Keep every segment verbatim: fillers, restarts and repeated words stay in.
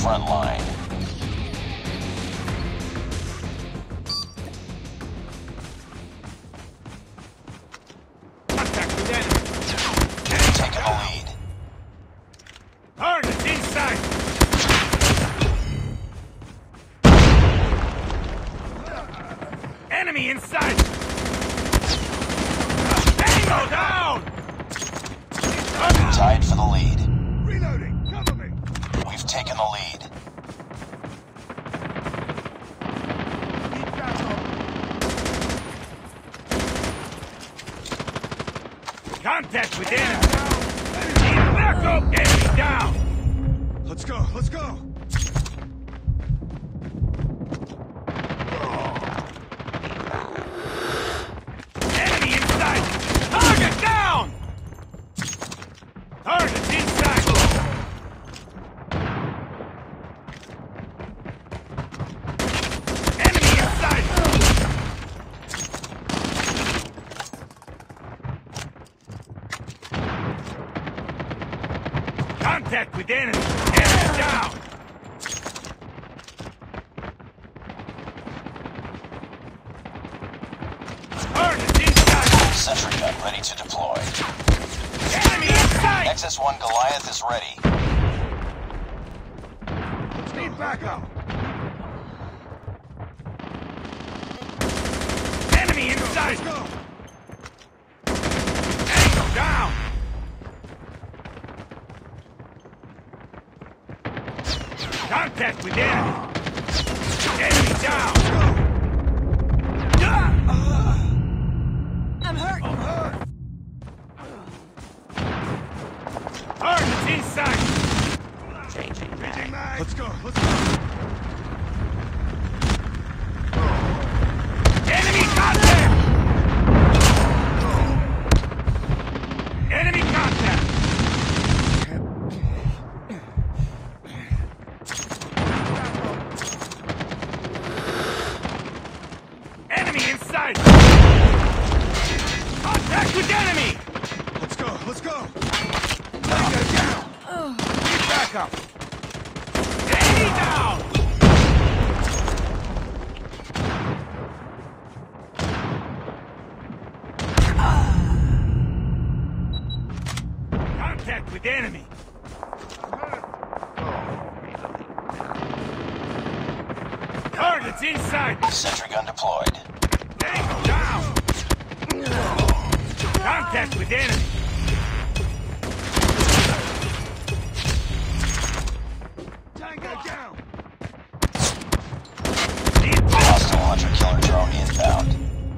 front line. Contact with enemy. Taking the lead. Target's inside. Enemy inside. Tango down. Tied for the lead. Reloading. Cover me. We've taken the lead. Keep back up. Contact with enemy. Need backup. Enemy down. Let's go, let's go! Enemy inside. Target down. Target's inside. Enemy inside. Contact with enemy. Enemy down. Target's inside. Sentry gun ready to deploy. Enemy inside. X S one Goliath is ready. Need backup. Enemy inside. Let's go! Tango down. Contact with enemy. Enemy down. I'm hurt. I'm hurt! Target's inside. Changing mag! Let's go, let's go! Enemy contact. Enemy contact. Enemy inside. Contact with enemy. Let's go, let's go! Tango down. Need backup. Enemy down. Contact with enemy. Target's inside. Sentry gun deployed. Tango down. Contact with enemy. Tango down! Need Hostile hunter killer drone inbound.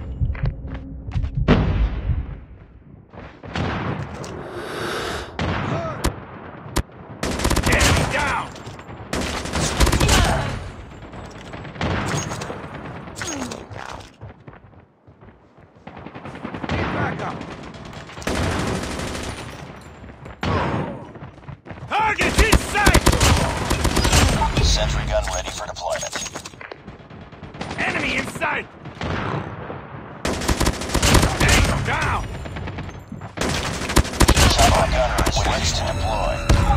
enemy down. Need backup. Target's inside. Sentry gun ready for deployment. Enemy inside. Tango down. Cavalry gunner is ready to deploy.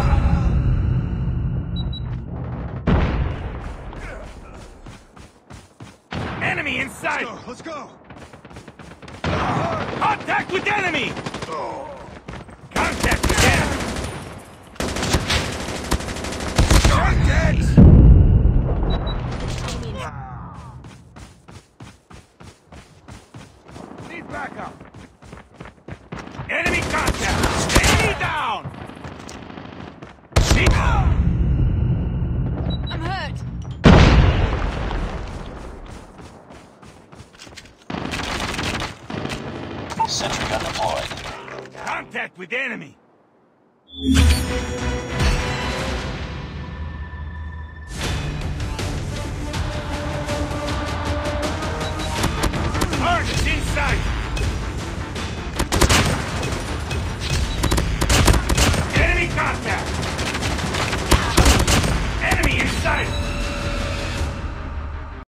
Enemy inside. Let's go, let's go! Contact with enemy. Contact with enemy. You're dead! Need backup. Enemy contact. Enemy down. Need I'm hurt. Sentry gun deployed. contact with enemy.